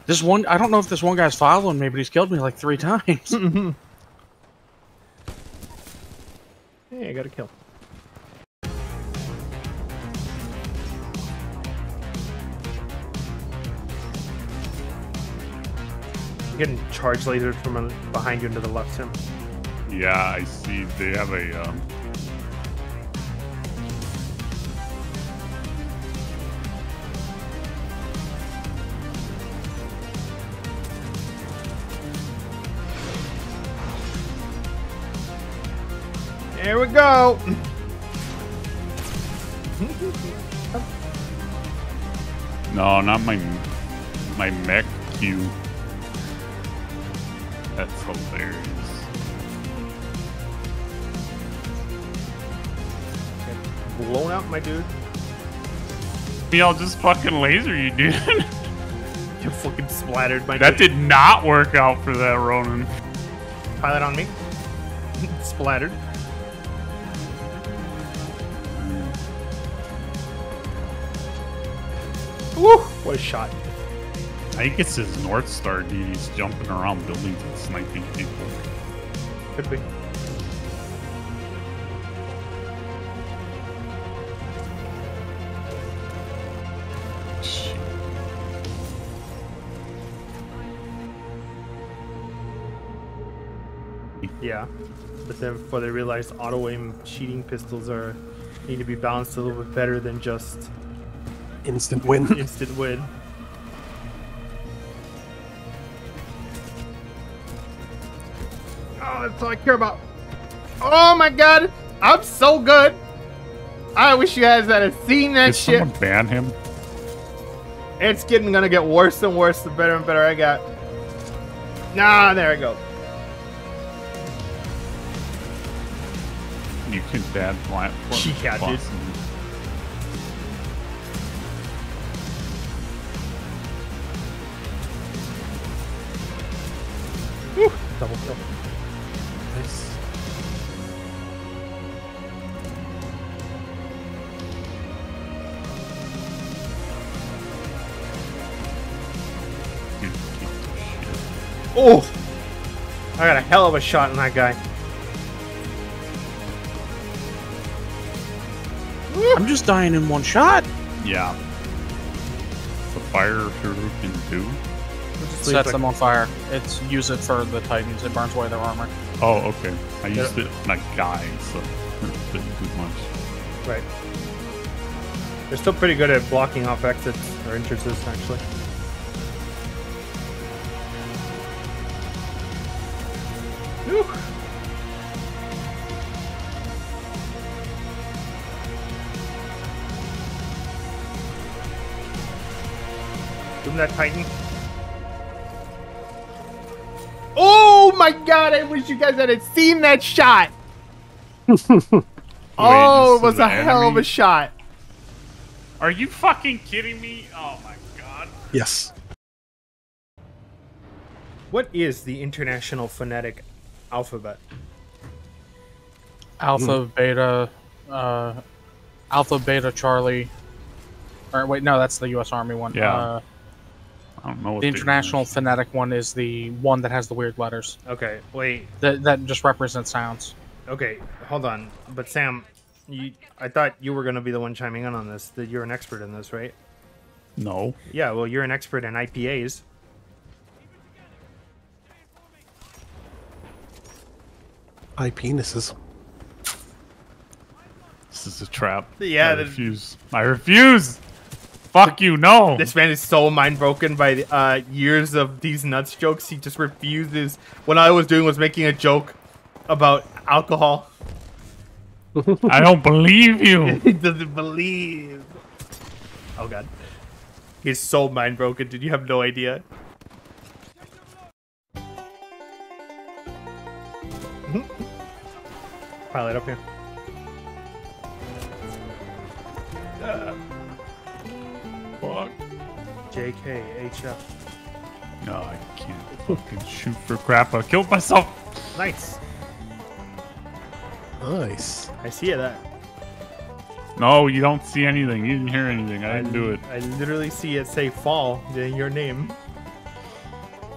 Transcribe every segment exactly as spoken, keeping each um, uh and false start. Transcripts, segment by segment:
This one, I don't know if this one guy's following me, but he's killed me like three times. Hey, I got a kill. Getting charge lasered from uh, behind you into the left, Tim. Yeah, I see. They have a. Um... There we go. No, not my my mech Q. That's hilarious. Blown out, my dude. Me, I'll just fucking laser you, dude. You're fucking splattered, my That dude. did not work out for that Ronin. Pilot on me. Splattered. Woo! What a shot. I think it's his North Star, dude. He's jumping around buildings and sniping people. Could be. Shit. Yeah. But then before they realized auto aim cheating pistols are need to be balanced a little bit better than just Instant win. instant win. Oh, that's all I care about. Oh my god, I'm so good. I wish you guys had seen that Did shit. someone ban him? It's getting gonna get worse and worse the better and better I got. Nah, there I go. You can ban platform. She can't, dude. Whew, double kill. Nice. Dude, keep the shit. Oh! I got a hell of a shot on that guy. I'm just dying in one shot. Yeah. The fire sure can do. Sets them on fire. It's use it for the Titans. It burns away their armor. Oh, okay. I used it on a guy, so it didn't do much. Right. They're still pretty good at blocking off exits or entrances, actually. Whew. Boom that Titan. Oh my god, I wish you guys had seen that shot! Oh, it was a hell of a shot. Are you fucking kidding me? Oh my god. Yes. What is the International Phonetic Alphabet? Alpha, Beta, uh, Alpha, Beta, Charlie. Or wait, no, that's the U S Army one. Yeah. Uh, I don't know what the International Phonetic one is the one that has the weird letters. Okay, wait. That that just represents sounds. Okay, hold on. But Sam, you, I thought you were going to be the one chiming in on this. That you're an expert in this, right? No. Yeah, well, you're an expert in I P As. I penises. This is a trap. Yeah, I the- refuse. I refuse! Fuck you, no! This man is so mind broken by uh, years of these nuts jokes. He just refuses. What I was doing was making a joke about alcohol. I don't believe you! He doesn't believe. Oh god. He's so mind broken, dude. You have no idea. Pilot up here. Uh, Fuck. J K H F. No, I can't fucking shoot for crap. I killed myself! Nice. Nice. I see that. No, you don't see anything. You didn't hear anything. I didn't do it. I literally see it say fall in your name.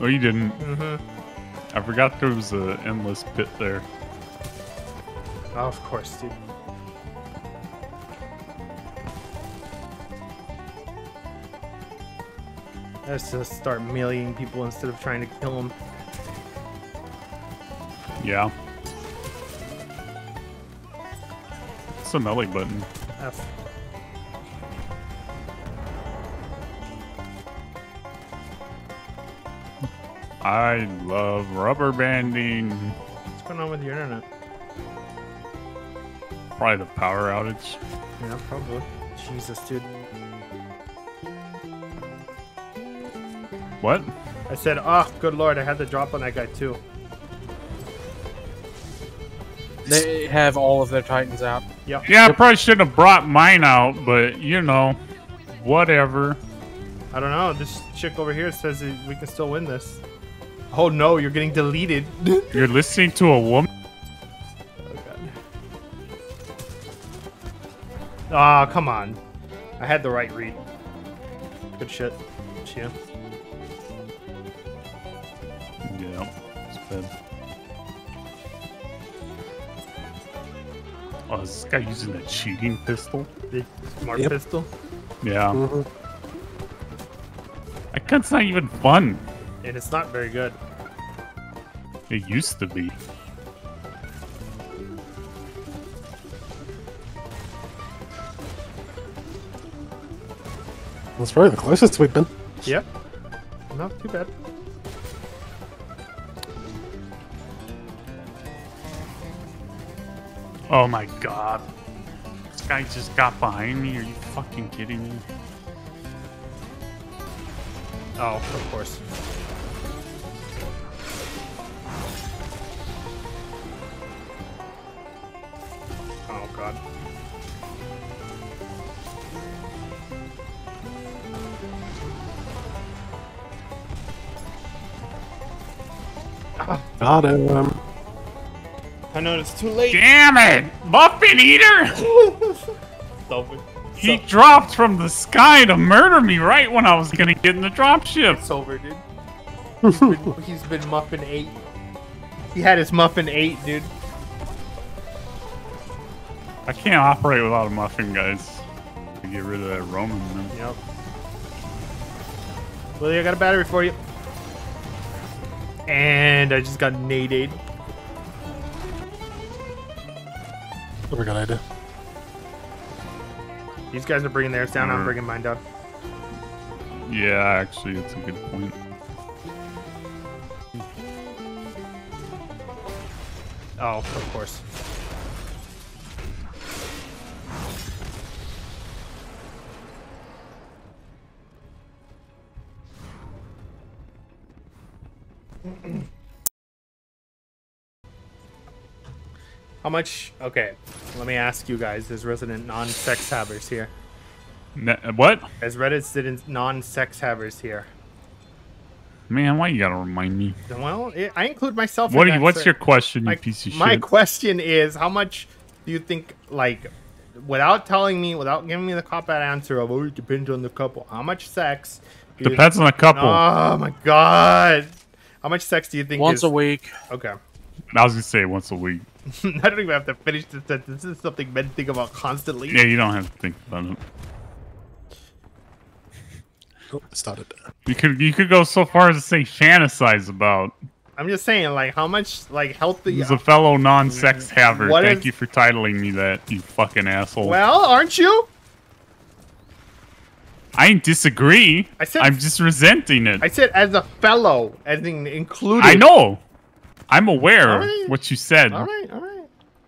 Oh, you didn't. Mm-hmm. I forgot there was an endless pit there. Oh, of course, dude. Let's just start meleeing people instead of trying to kill them. Yeah. It's the melee button. F. I love rubber banding. What's going on with your internet? Probably the power outage. Yeah, probably. Jesus, dude. What? I said, oh, good lord, I had to drop on that guy too. They have all of their Titans out. Yep. Yeah, I probably shouldn't have brought mine out, but you know, whatever. I don't know. This chick over here says that we can still win this. Oh no, you're getting deleted. You're listening to a woman? Oh god. Ah, come on. I had the right read. Good shit, Shia. Yeah, it's bad. Oh, is this guy using a cheating pistol? The smart Yep. pistol. Yeah. Mm-hmm. That gun's not even fun. And it's not very good. It used to be. That's probably the closest we've been. Yep. Not too bad. Oh my god. This guy just got behind me. Are you fucking kidding me? Oh, of course. Oh god. Got him. I know it's too late. Damn it! Muffin Eater! Over. He dropped from the sky to murder me right when I was gonna get in the dropship. It's over, dude. He's been, he's been muffin eight. He had his muffin eight, dude. I can't operate without a muffin, guys. To get rid of that Roman. Man. Yep. Willy, I got a battery for you. And I just got naded. What a good idea. These guys are bringing theirs down. I'm Mm. bringing mine down. Yeah, actually, it's a good point. Oh, of course. How much? Okay, let me ask you guys, as resident non-sex havers here. Ne what? As resident non-sex havers here. Man, why you gotta remind me? Well, it, I include myself. What? in do you, that, what's so- your question, you my, piece of my shit? question is, how much do you think, like, without telling me, without giving me the cop-out answer of, oh, it depends on the couple, how much sex? do you- Depends on the couple. Oh my god! How much sex do you think? Once is... a week. Okay. I was gonna say once a week. I don't even have to finish this sentence. This is something men think about constantly. Yeah, you don't have to think about it. Oh, it started. You could you could go so far as to say fantasize about. I'm just saying, like, how much, like, healthy. As a fellow non-sex haver, What thank is- you for titling me that, you fucking asshole. Well, aren't you? I disagree. I said- I'm just resenting it. I said as a fellow, as in included. I know. I'm aware All right. what you said. All right, all right.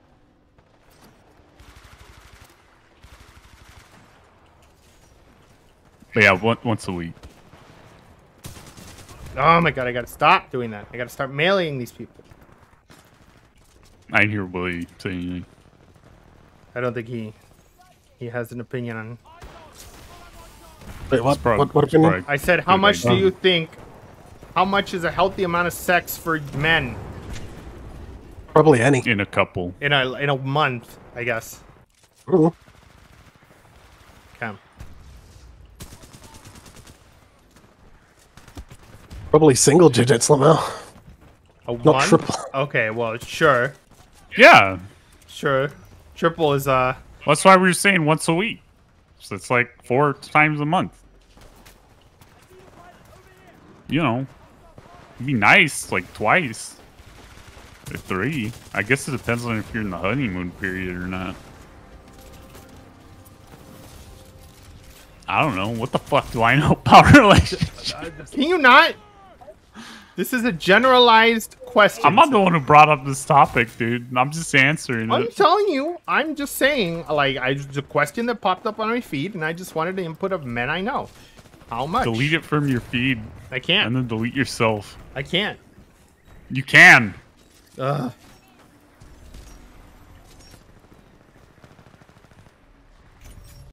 But yeah, one, once a week. Oh my god, I gotta stop doing that. I gotta start mailing these people. I didn't hear Willy say anything. I don't think he he has an opinion on. Wait, what? Probably- What, what opinion? probably I said, how good much do idea. you think? How much is a healthy amount of sex for men Probably any. In a couple. in a in a month? I guess. Ooh. Okay. Probably single digits, Lamel. A Not one? triple. Okay, well, sure. Yeah. Sure. Triple is, uh... That's why we were saying once a week. So it's like four times a month. You know. It'd be nice, like twice. Or three. I guess it depends on if you're in the honeymoon period or not. I don't know. What the fuck do I know about relationships? Can you not? This is a generalized question. I'm not the one who brought up this topic, dude. I'm just answering I'm it. telling you. I'm just saying, like, I it's a question that popped up on my feed, and I just wanted the input of men I know. How much? Delete it from your feed. I can't. And then delete yourself. I can't. You can. Ugh.